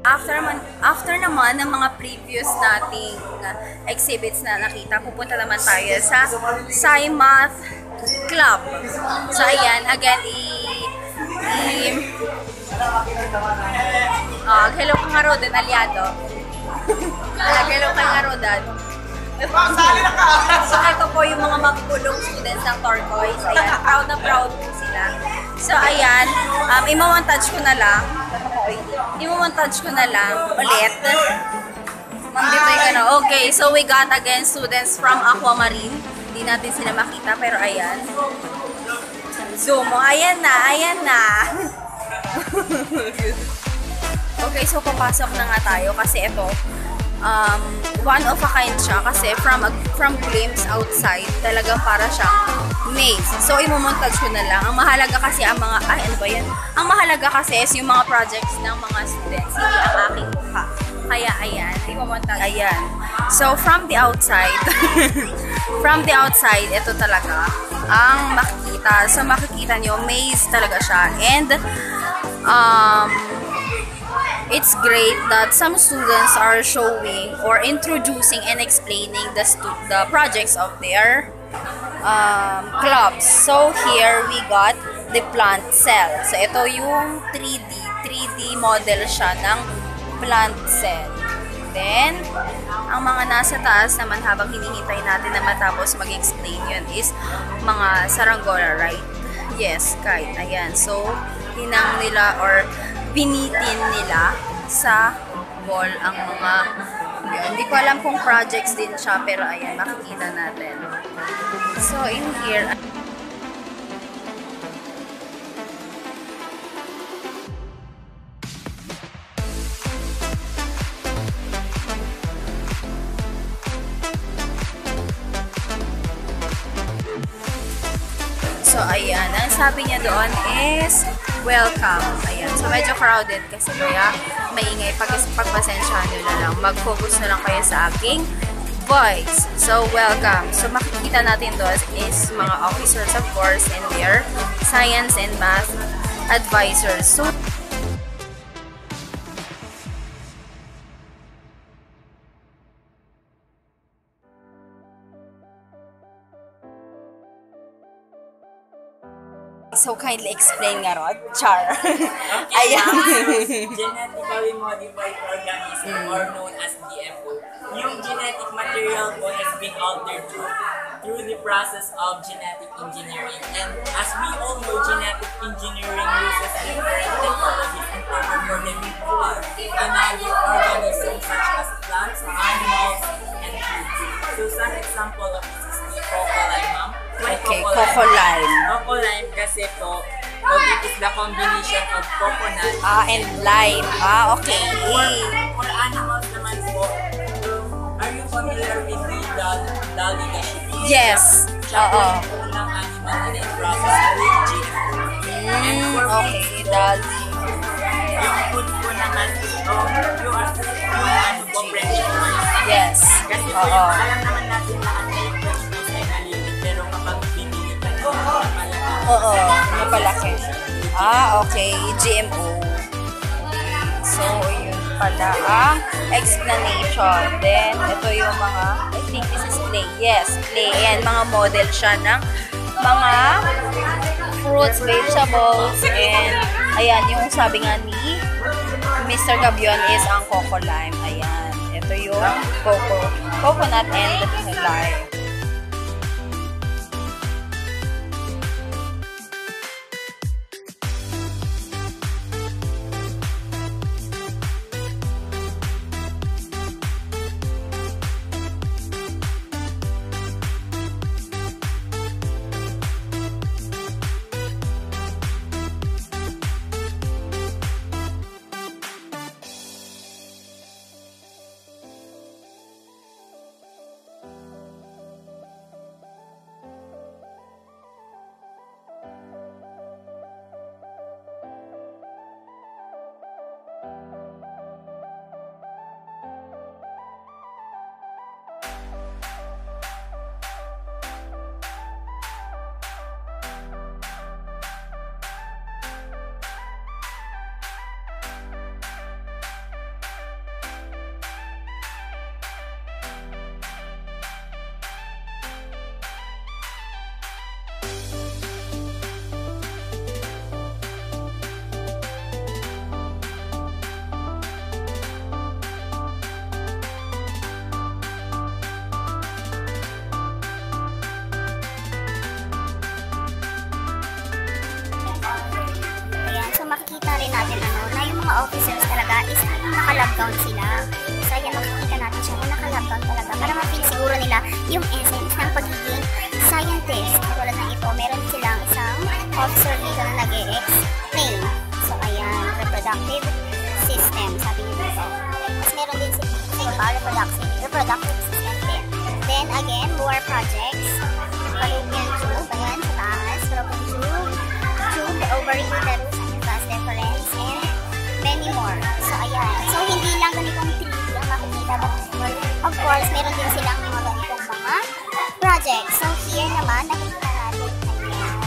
After naman ng mga previous nating exhibits na nakita, pupunta naman tayo sa Sci-Math Club. So, ayan, again, hello kang Harodan, aliado. Hello kang Harodan. So, ito po yung mga magpulong students ng Turquoise. Ayan, proud na proud po sila. So, ayan, i-montage ko na lang. I-montage ko na lang ulit. Dito yung ano. Okay, so we got again students from Aquamarine. Hindi natin sila makita, pero ayan. Zoom mo. Ayan na, ayan na. Okay, so papasok na nga tayo kasi ito, one of a kind siya kasi from glimpse outside, talaga para siyang maze. So, i-montage ko na lang. Ang mahalaga kasi ang mga, ano ba yan? Ang mahalaga kasi is yung mga projects ng mga students, hindi ang aking mukha. Kaya, ayan, i-montage. Ayan. So, from the outside, ito talaga ang makikita. So, makikita nyo, maze talaga siya. And, it's great that some students are showing or introducing and explaining the projects of their clubs. So here we got the plant cell. So ito yung 3D model siya ng plant cell. Then, ang mga nasa taas naman habang hinihintay natin na matapos mag-explain yun is mga saranggola, right? Yes, kite. Ayan. So, hinang nila or pinitin nila sa wall ang mga yun. Hindi ko alam kung projects din siya, pero ayan, makikita natin. So, in here, so, ayan, ang sabi niya doon is welcome. Ayan. So, medyo crowded kasi kaya maingay. Pagpasensyahan nyo na lang. Mag-focus na lang kayo sa aking voice. So, welcome. So, makikita natin doon is mga officers, of course, and their science and math advisors. So, kindly explain nga, Rod. Char. Ayan. Genetically modified organism, or known as GMO. Yung genetic material po has been altered through the process of genetic engineering. And as we all know, genetic engineering uses different technologies in order for them to create another organisms such as plants, animals, and foods. So, some example of this is the coca lime. Okay, coco lime. Coco lime kasi po, it is the combination of coconut and lime. Okay. For animals naman po, are you familiar with the dolly na sheep? Yes. Siya po yung unang animal na in-process with GMO. And for okay, dolly. Yung food po naman, yung ano po, French fries. Yes. Kasi po, alam naman natin lahat na yung French fries ay nalilit. Pero kapag pinili ka na malaki. Napalaki. Okay. GMO. So, yun pala ang explanation. Then, ito yung mga, I think this is clay. Yes, clay. Ayan, mga model siya ng mga fruits, vegetables, and ayan, yung sabi nga ni Mr. Gabion is ang coco lime. Ayan. Ito yung coconut and lime. gown sila. So, ayan, makikita natin siya na naka-lab gown talaga para ma-feel siguro nila yung essence ng pagiging scientist. Katulad ng ito, meron silang isang officer dito na nag-e-explain. So, ayan, reproductive system, sabi niyo dito. Tapos meron din sila reproductive system din. Then, again, more projects. Fallopian tube, ayan, sa taas. Fallopian tube, the ovary, uterus, and vas deferens, and many more. So, ayan. So, hindi lang ganitong 3D ang makikita. But, of course, meron din silang mga ganitong mga projects. So, here naman, nakikita natin, ayan.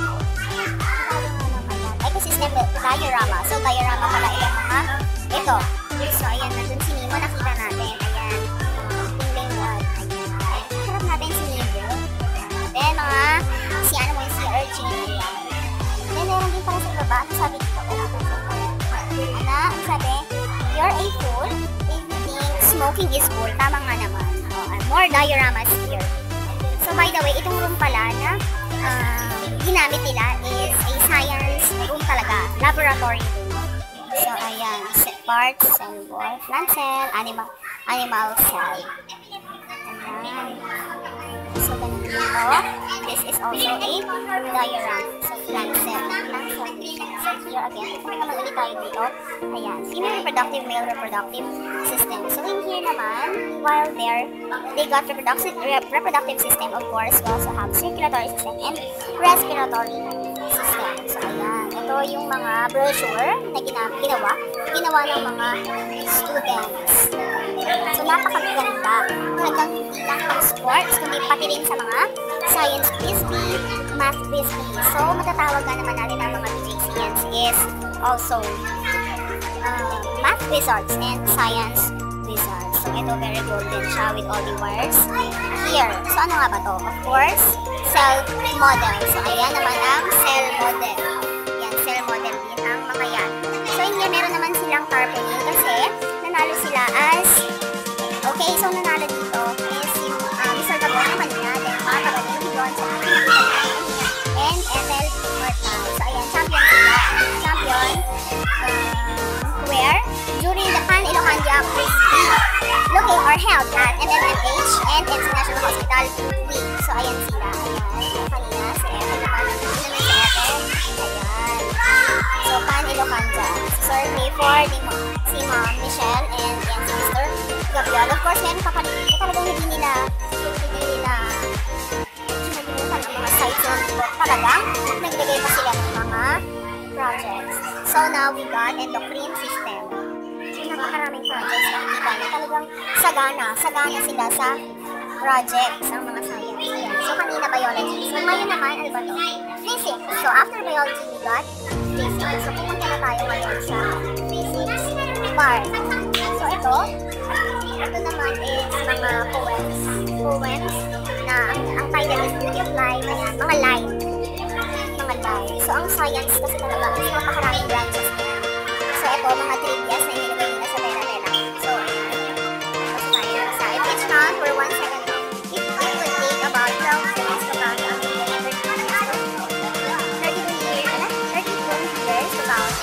Ecosystem diorama. So, diorama pala ilang mga ito. So, ayan, nandun si Nemo, nakita natin. Ayan. Tingling one. Ayan. Harap natin si Nemo. Then, si ano mo yung si Urchin. Ayan. Then, meron din para sa ibaba. Ano sabi dito? Ano? Sabi, you're a fool if you think smoking is cool. Tama nga naman. More dioramas here. So, by the way, itong room pala na ginamit nila is a science room talaga. Laboratory room. So, ayan. Parts, cell wall, plant cell, animal cell. Ayan. So, ganun dito. This is also a diagram. So, plant cell. So, here again. Ito naman ulit tayo dito. Ayan. Female reproductive, male reproductive system. So, in here naman, while there, they got reproductive system. Of course, we also have circulatory system and respiratory system. So, ayan. Ito yung mga brochure na ginawa ng mga students. So, napakaganda. Talagang hindi lang pang sports, kundi pati rin sa mga science busy, math busy. So, matatawag na naman natin ang mga BJCians is also math wizards and science wizards. So, ito very golden siya with all the wires here. So, ano nga ba to? Of course, cell model. So, ayan naman ang cell model. Yan, cell model din ang mga yan. So, hindi meron naman silang tarpaulin kasi nanalo sila as okay, so nanalo dito is yung Mr. Gabon naman niya, then mga kagaling doon sa and Ethel Hortal. So, ayan, champion sila. Champion where during the Pan-Ilocandia Frisbee looking or held at MMMH and International Hospital Week. So, ayan sila. Ayan, kanina si Ethel naman. Sino na si Ethel? Ayan. So, Pan-Ilocandia. Sir Mayford, si Ma'am Michelle, and yan si Mr. Gabriel. Of course, meron pa pa dito. Talagang hindi nila mga sites na talagang naglagay pa sila ng mga projects. So, now we got endocrine system. So, napakaraming projects na nakita na talagang sagana sila sa projects ng mga science. Ayan. So, kanina biology. So, ngayon naman, ano ba ito? Physics. So, after biology, we got physics. So, pumunta na tayo ngayon sa physics part. So, ito naman is mga poems na ang title is Beauty of Life. Ayan, mga life. So, ang science kasi talaga is napakaraming branches niya. So, ito, mga trivias na nilagay nila sa tela-tela. So, tapos tayo sa each round for 1 second. If you would take about 12 minutes to count ang 32 years to count.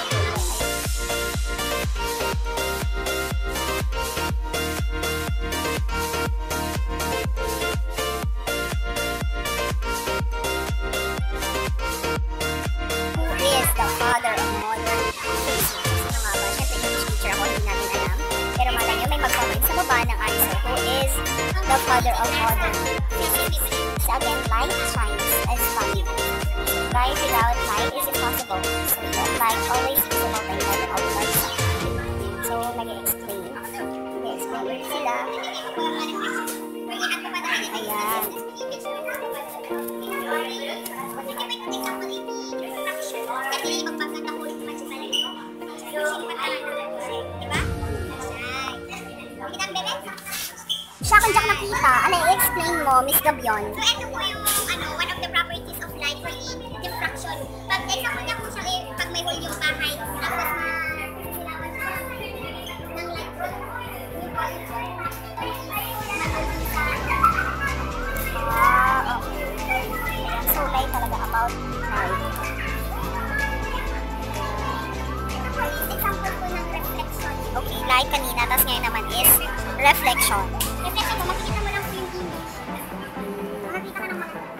The father of modern physics. Sino nga ba? Siyempre, English teacher ako, hindi natin alam. Pero malay nyo, may mag-comment sa baba ng answer. Who is the father of modern physics? So again, light shines as funny. Light without light is impossible. So that light always is about the level of light. So, nag-explain. Nag-explain sila. Ayan. Siya kung diyak nakita, ano i-explain mo, Miss Gabion? So, ito po yung one of the properties of light for the diffraction. Pag example niya po siya pag may hole yung bahay, tapos silawan siya ng light. Okay. So, light talaga about light. Ito po yung example po ng reflection. Okay, light kanina Reflection. Reflection po, makikita mo lang po yung image. Makikita ka ng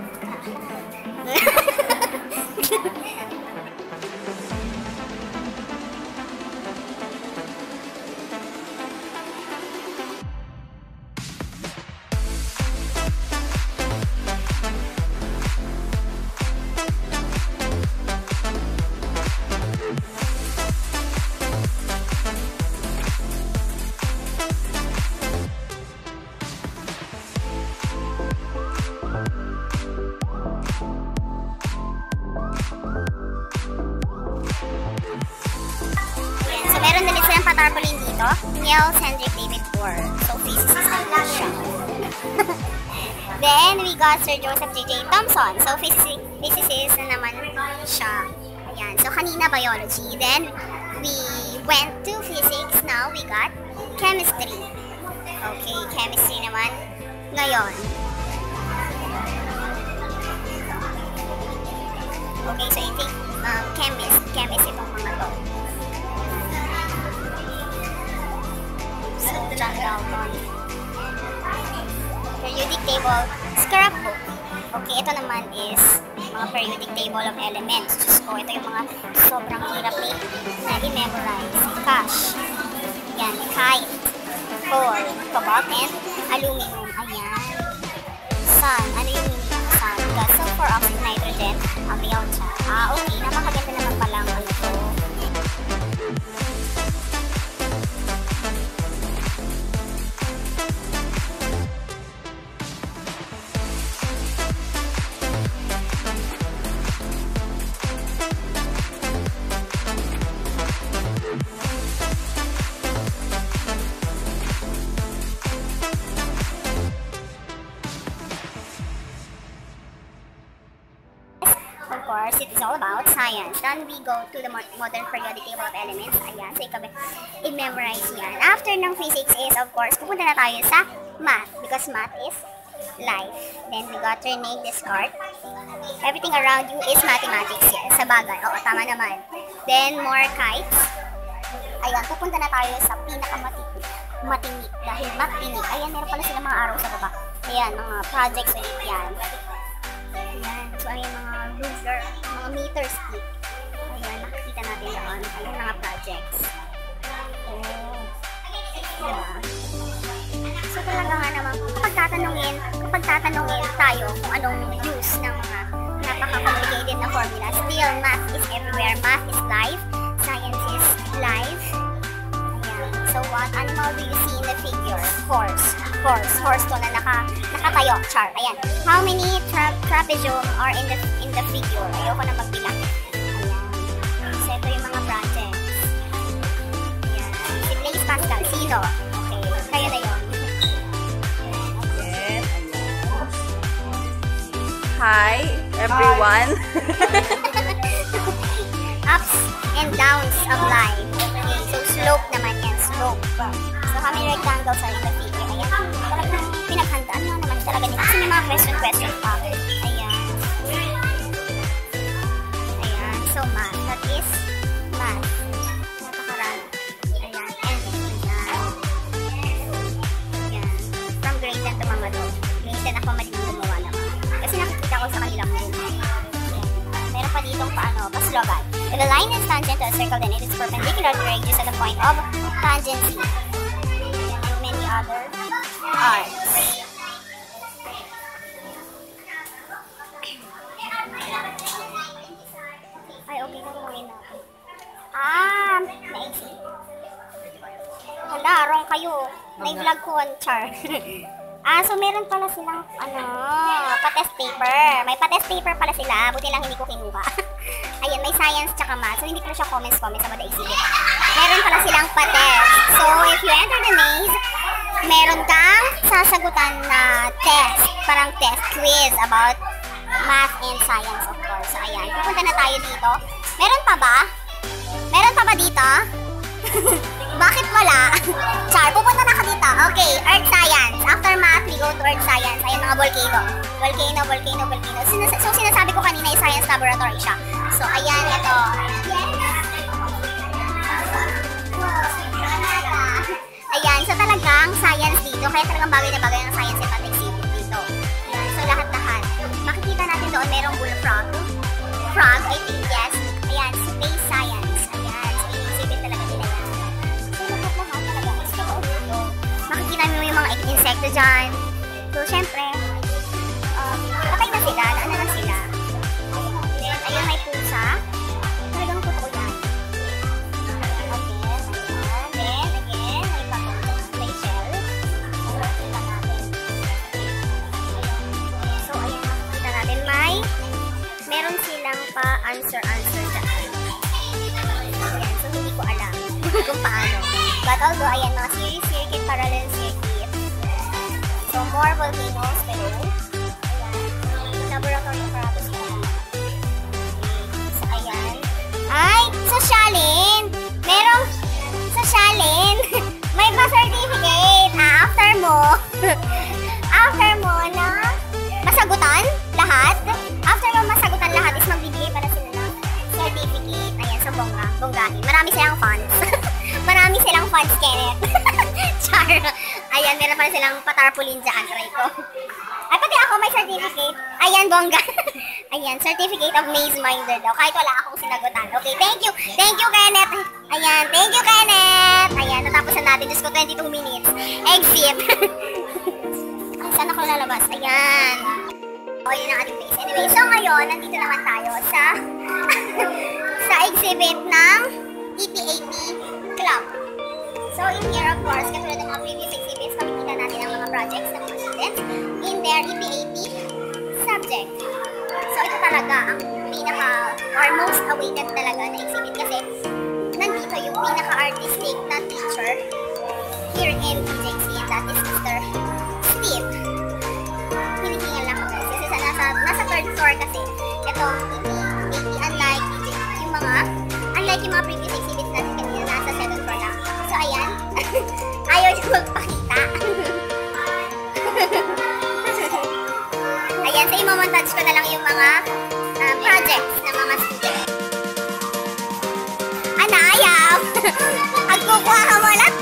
So, meron din silang patarpaulin dito. Niels Hendrik David Bohr. So, physicist naman siya. Then, we got Sir Joseph J.J. Thompson. So, physicist na naman siya. Ayan. So, kanina biology. Then, we went to physics. Now, we got chemistry. Okay, chemistry naman ngayon. Okay, so I think chemist itong mga to. So, John Dalton. Periodic table, scrapbook. Okay, ito naman is mga periodic table of elements. Diyos ko, ito yung mga sobrang hirap na i-memorize. Cash. Yan, kite. Coal, cobalt, and aluminum. Ayan. Sun. Ano yung meaning ng sun? Gas, sulfur, oxygen, nitrogen, amyl, siya. Okay. Napakaganda naman palang ano to. Of course, it is all about science. Then we go to the modern periodic table of elements. Ayan, so ikaw i-memorize yan. After ng physics is, of course, pupunta na tayo sa math because math is life. Then we got Rene Descartes. Everything around you is mathematics. Yes, sa bagay. Oo, tama naman. Then more kites. Ayan, pupunta na tayo sa pinakamatinik dahil matinik. Ayan, meron pala sila mga araw sa baba. Ayan, mga projects ulit yan. Ayan, so ayan mga ruler, mga meter stick. Ayan, nakikita natin doon. Ayan, mga projects. Oh, diba? So talaga nga naman, kapag tatanungin tayo kung anong use ng mga napaka-complicated na formula, still, math is everywhere. Math is life. Science is life. Ayan. So what animal do you see in the figure? Horse. Horse to na nakatayo. Char. Ayan. How many trapezium are in the figure? Ayoko na magbilang. Ayan. So ito yung mga projects. Ayan. Si Blaise Pascal. Sino? Okay. Kayo na yun. Yes. Hi, everyone. Ups and downs of life. Okay. So slope naman yan. Slope. So how many rectangles are in the figure? Ayan. Talagang pinaghandaan mo naman talaga nito. Kasi may mga question pa. Ayan. Ayan. So math. That is math. Napakarami. Ayan. And ayan. Ayan. From grade 10 to mga doon. Grade 10 ako madaling gumawa naman. Kasi nakikita ko sa kanilang room. Ayan. Meron pa ditong pa-slogan. If a line is tangent to a circle, then it is perpendicular to the radius at the point of tangency. And many other arts. Ay, okay na gawin natin. Naisip. Hala, wrong kayo. Nai-vlog ko one char. So meron pala silang, pa-test paper. May pa-test paper pala sila. Buti lang hindi ko kinuha. Ayan, may science tsaka math. So hindi pala siya comments sa mga exhibit. Meron pala silang pa-test. So if you enter the maze, meron kang sasagutan na test. Parang test quiz about math and science, of course. So ayan, pupunta na tayo dito. Meron pa ba? Meron pa ba dito? Bakit wala? Char, pupunta na ka dito. Okay, Earth Science. After math, we go to Earth Science. Ayan, mga volcano. Volcano. So, sinasabi ko kanina, science laboratory siya. So, ayan, ito. ayan. So, talagang science dito. Kaya talagang bagay na bagay ng science and math exhibit dito. Ayan. So, lahat-lahat. Makikita natin doon merong bullfrog. Frog, I think, yes. Ayan, space science. Ayan. So, exhibit talaga nila yan. So, lahat-lahat talaga. Gusto ko dito. Makikita mo yung mga insekto dyan. So, syempre, patay na sila. Ano na sila. Then, ayun, may pusa. Talagang totoo yan. Meron silang pa-answer dyan. Ayan, so hindi ko alam kung paano. But although, ayan, mga series, circuit, parallel circuit. So, more volcanoes, pero, ayan, laboratory apparatus ko. So, ayan. Ay, sosyalin! Merong sosyalin! May pa-certificate! After mo na masagutan lahat. After mo masagutan lahat is magbibigay para sila ng certificate. Ayan, so bonggahin. Marami silang funds. Marami silang funds, Kenneth. Char. Ayan, meron pa silang patarpulin dyan. Try ko. Ay, pati ako may certificate. Ayan, bongga. Ayan, certificate of maze minder daw. Kahit wala akong sinagutan. Okay, thank you. Thank you, Kenneth. Ayan, thank you, Kenneth. Ayan, natapos na natin. Diyos ko, 22 minutes. Exit. Saan ako lalabas? Ayan. O, yun ang ating base. Anyway, so ngayon, nandito naman tayo sa sa exhibit ng EP80 Club. So, in here, of course, katulad ng mga previous exhibits, makikita natin ang mga projects ng mga students in their EP80 subject. So, ito talaga ang pinaka, or most awaited talaga na exhibit kasi nandito yung pinaka-artistic na teacher here in BJC, and that is Mr. Steve. Hinihingal lang ako guys. Kasi nasa third floor kasi. Ito, unlike yung mga previous exhibits natin kanina, nasa second floor lang. So, ayan. Ayaw niya magpakita. Ayan, so i-montage ko na lang yung mga projects ng mga students. Ano, ayaw? Agkukuha ka mo lahat.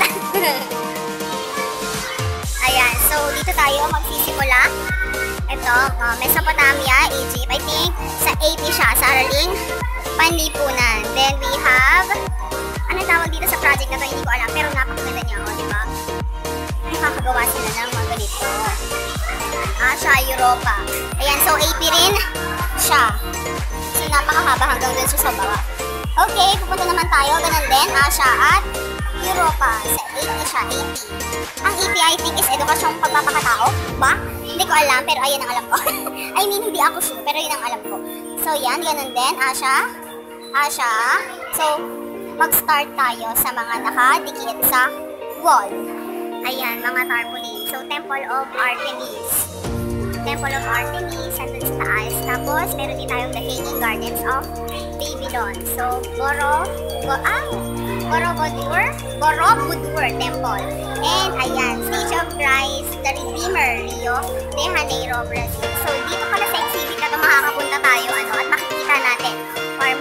Ayan, so dito tayo magsisimula. Ito, Mesopotamia, Egypt. I think sa AP siya, sa Araling Panlipunan. Then we have, ano tawag dito sa project na to, hindi ko alam. Pero napakaganda niya, di ba? Nakakagawa sila ng mga ganito. Asia, Europa. Ayan, so AP rin siya. So napakahaba hanggang dun sa baba. Okay, pupunta naman tayo. Ganun din, Asia at Europa. Sa 80 siya, 80. Ang EP, I think, is edukasyong pagpapakatao. Ba? Hindi ko alam, pero ayan ang alam ko. I mean, hindi ako sure, pero yun ang alam ko. So, yan, ganun din. Asia. So, mag-start tayo sa mga nakadikit sa wall. Ayan, mga tarpaulin. So, Temple of Artemis. Temple of Artemis, andun sa taas. Tapos, meron din tayong the Hanging Gardens of Babylon. So, Borobudur Temple. And ayan, Stage of Christ, the Redeemer, Rio de Janeiro, Brazil. So, dito pala sa exhibit na ito, makakapunta tayo, at makikita natin, or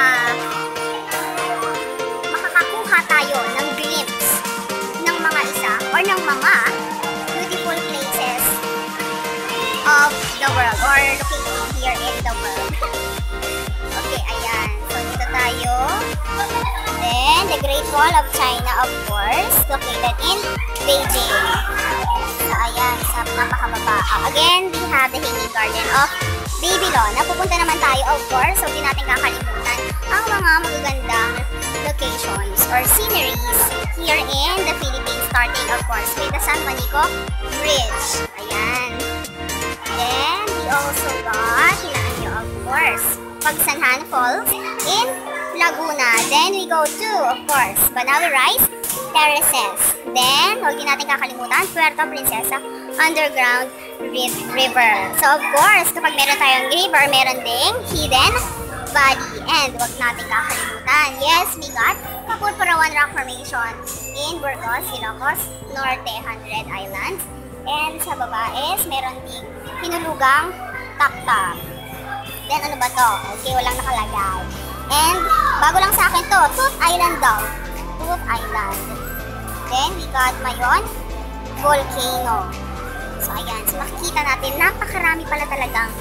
makakakuha tayo ng glimpse ng mga isa, or ng mga beautiful places of the world, or located here in the world. Okay, ayan. So, dito tayo. Then, the Great Wall of China, of course, located in Beijing. So, ayan, sa napakababa. Again, we have the Hanging Garden of Babylon. Napupunta naman tayo, of course, so hindi natin kakalimutan ang mga magagandang locations or sceneries here in the Philippines, starting, of course, with the San Juanico Bridge. Ayan. Then, we also got, hinaan nyo, of course, Pagsanhan Falls in Laguna. Then we go to, of course, Banawe Rice Terraces. Then, huwag din natin kakalimutan, Puerto Princesa Underground River. So, of course, kapag meron tayong river, meron ding hidden valley. And huwag natin kakalimutan, yes, we got Kapurpurawan Rock Formation in Burgos, Ilocos Norte, 100 Islands. And sa baba is, meron ding Hinulugang Taktak. Then, ano ba to? Okay, walang nakalagay. And, bago lang sa akin to, Tooth Island daw. Tooth Island. Then, we got Mayon Volcano. So, ayan. So, makikita natin, napakarami pala talagang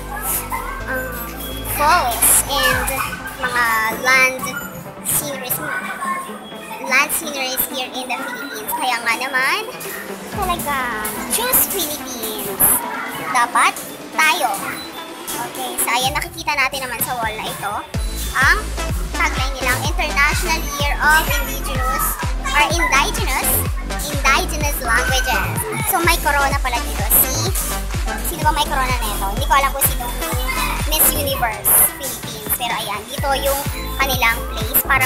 falls and mga land sceneries here in the Philippines. Kaya nga naman, talagang choose Philippines. Dapat tayo. Okay, so ayan, nakikita natin naman sa wall na ito ang tagline nilang International Year of Indigenous Languages. So may corona pala dito. Sino ba may corona nito? Hindi ko alam kung sino Miss Universe Philippines. Pero ayan, dito yung kanilang place para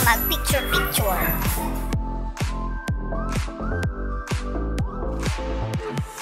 mag-picture-picture.